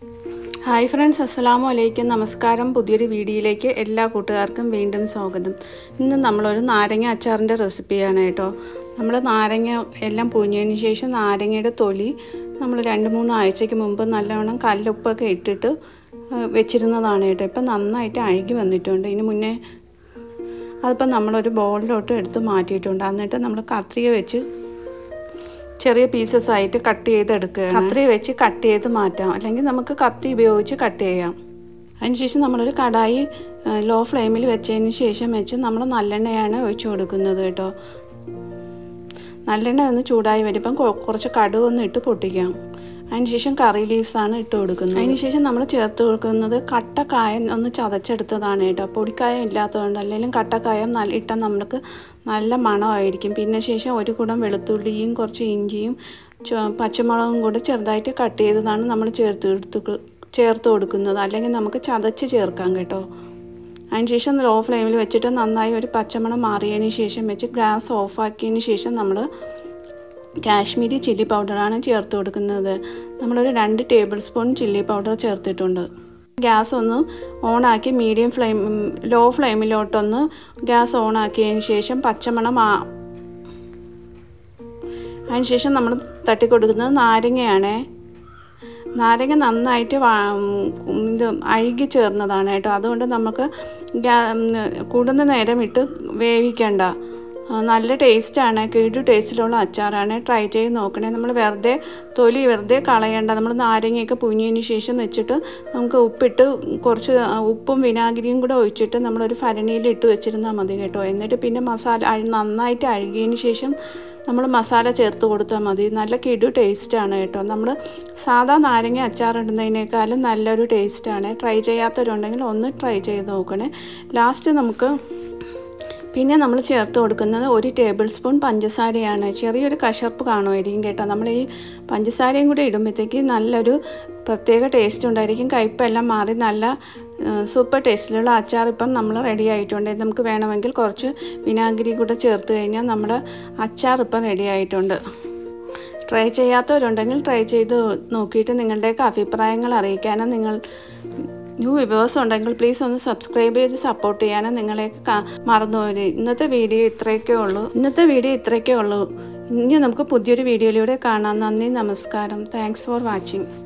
Hi friends, അസ്സലാമു അലൈക്കും. നമസ്കാരം. പുതിയൊരു വീഡിയോയിലേക്ക് എല്ലാ കൂട്ടുകാർക്കും വീണ്ടും സ്വാഗതം. ഇന്ന് നമ്മളൊരു നാരങ്ങ അച്ചാറിൻ്റെ റെസിപ്പിയാണ് കേട്ടോ. നമ്മൾ നാരങ്ങ എല്ലാം പുഴിഞ്ഞതിന് ശേഷം നാരങ്ങയുടെ തൊലി നമ്മൾ 2-3 ആഴ്ചയ്ക്ക് മുമ്പ് നല്ലവണ്ണം കല്ലുപ്പൊക്കെ ഇട്ടിട്ട് വെച്ചിരുന്നതാണ് കേട്ടോ. ഇപ്പം നന്നായിട്ട് അഴുകി വന്നിട്ടുണ്ട്. ഇതിന് മുന്നേ അതിപ്പം നമ്മളൊരു ബൗളിലോട്ട് എടുത്ത് മാറ്റിയിട്ടുണ്ട്. എന്നിട്ട് നമ്മൾ കത്രിക വെച്ച് ചെറിയ പീസസ് ആയിട്ട് കട്ട് ചെയ്തെടുക്കുക. കത്രി വെച്ച് കട്ട് ചെയ്ത് മാറ്റാം, അല്ലെങ്കിൽ നമുക്ക് കത്തി ഉപയോഗിച്ച് കട്ട് ചെയ്യാം. അതിനുശേഷം നമ്മളൊരു കടായി ലോ ഫ്ലെയിമിൽ വെച്ചതിന് ശേഷം നമ്മൾ നല്ലെണ്ണയാണ് ഒഴിച്ചു കൊടുക്കുന്നത് കേട്ടോ. നല്ലെണ്ണ ഒന്ന് ചൂടായി വരുമ്പം കുറച്ച് കടുകൊന്ന് ഇട്ട് പൊട്ടിക്കാം. അതിനുശേഷം കറി ലീവ്സാണ് ഇട്ട് കൊടുക്കുന്നത്. അതിനുശേഷം നമ്മൾ ചേർത്ത് കൊടുക്കുന്നത് കട്ടക്കായം ഒന്ന് ചതച്ചെടുത്തതാണ് കേട്ടോ. പൊടിക്കായം ഇല്ലാത്തതുകൊണ്ട്, അല്ലെങ്കിൽ കട്ടക്കായം ഇട്ടാൽ നമുക്ക് നല്ല മണമായിരിക്കും. പിന്നെ ശേഷം ഒരു കുടം വെളുത്തുള്ളിയും കുറച്ച് ഇഞ്ചിയും പച്ചമുളകും കൂടെ ചെറുതായിട്ട് കട്ട് ചെയ്തതാണ് നമ്മൾ ചേർത്ത് കൊടുക്കുന്നത്. അല്ലെങ്കിൽ നമുക്ക് ചതച്ച് ചേർക്കാം കേട്ടോ. അതിനുശേഷം ലോ ഫ്ലെയിമിൽ വെച്ചിട്ട് നന്നായി ഒരു പച്ചമണം മാറിയതിന് ശേഷം ഗ്യാസ് ഓഫാക്കിയതിന് ശേഷം നമ്മൾ കാശ്മീരി ചില്ലി പൗഡറാണ് ചേർത്ത് കൊടുക്കുന്നത്. നമ്മളൊരു 2 ടേബിൾ സ്പൂൺ ചില്ലി പൗഡർ ചേർത്തിട്ടുണ്ട്. ഗ്യാസ് ഒന്ന് ഓണാക്കി ലോ ഫ്ലെയിമിലോട്ടൊന്ന് ഗ്യാസ് ഓണാക്കിയതിന് ശേഷം പച്ചമണം അതിനുശേഷം നമ്മൾ തട്ടിക്കൊടുക്കുന്നത് നാരങ്ങയാണ്. നാരങ്ങ നന്നായിട്ട് അഴുകി ചേർന്നതാണ് കേട്ടോ. അതുകൊണ്ട് നമുക്ക് കൂടുതൽ നേരം ഇട്ട് വേവിക്കണ്ട. നല്ല ടേസ്റ്റാണ്, കിടു ടേസ്റ്റിലുള്ള അച്ചാറാണ്. ട്രൈ ചെയ്ത് നോക്കണേ. നമ്മൾ തൊലി വെറുതെ കളയേണ്ട. നമ്മൾ നാരങ്ങയൊക്കെ പുഴിഞ്ഞതിന് ശേഷം വെച്ചിട്ട് നമുക്ക് കുറച്ച് ഉപ്പും വിനാഗിരിയും കൂടെ ഒഴിച്ചിട്ട് നമ്മളൊരു ഭരണിയിൽ ഇട്ട് വെച്ചിരുന്നാൽ മതി കേട്ടോ. എന്നിട്ട് പിന്നെ നന്നായിട്ട് അഴുകിയതിന് ശേഷം നമ്മൾ മസാല ചേർത്ത് കൊടുത്താൽ മതി. നല്ല കിടു ടേസ്റ്റാണ് കേട്ടോ. നമ്മൾ സാധാ നാരങ്ങ അച്ചാറിടുന്നതിനേക്കാളും നല്ലൊരു ടേസ്റ്റാണ്. ട്രൈ ചെയ്യാത്തവരുണ്ടെങ്കിൽ ഒന്ന് ട്രൈ ചെയ്ത് നോക്കണേ. ലാസ്റ്റ് പിന്നെ നമ്മൾ ചേർത്ത് കൊടുക്കുന്നത് 1 ടേബിൾ സ്പൂൺ പഞ്ചസാരയാണ്. ചെറിയൊരു കശർപ്പ് കാണുമായിരിക്കും കേട്ടോ. നമ്മൾ ഈ പഞ്ചസാരയും കൂടി ഇടുമ്പോഴത്തേക്ക് നല്ലൊരു പ്രത്യേക ടേസ്റ്റ് ഉണ്ടായിരിക്കും. കയ്പ്പെല്ലാം മാറി നല്ല സൂപ്പർ ടേസ്റ്റിലുള്ള അച്ചാർ ഇപ്പം നമ്മൾ റെഡി ആയിട്ടുണ്ട്. നമുക്ക് വേണമെങ്കിൽ കുറച്ച് വിനാഗിരി കൂടെ ചേർത്ത് കഴിഞ്ഞാൽ നമ്മുടെ അച്ചാർ ഇപ്പം റെഡി ആയിട്ടുണ്ട്. ട്രൈ ചെയ്യാത്തവരുണ്ടെങ്കിൽ ട്രൈ ചെയ്ത് നോക്കിയിട്ട് നിങ്ങളുടെയൊക്കെ അഭിപ്രായങ്ങൾ അറിയിക്കാനും ന്യൂ വ്യൂവേഴ്സ് ഉണ്ടെങ്കിൽ പ്ലീസ് ഒന്ന് സബ്സ്ക്രൈബ് ചെയ്ത് സപ്പോർട്ട് ചെയ്യാനും നിങ്ങളെയൊക്കെ മറന്നുപോയി. ഇന്നത്തെ വീഡിയോ ഇത്രയൊക്കെ ഉള്ളൂ. ഇനി നമുക്ക് പുതിയൊരു വീഡിയോയിലൂടെ കാണാം. നന്ദി, നമസ്കാരം. Thanks for watching.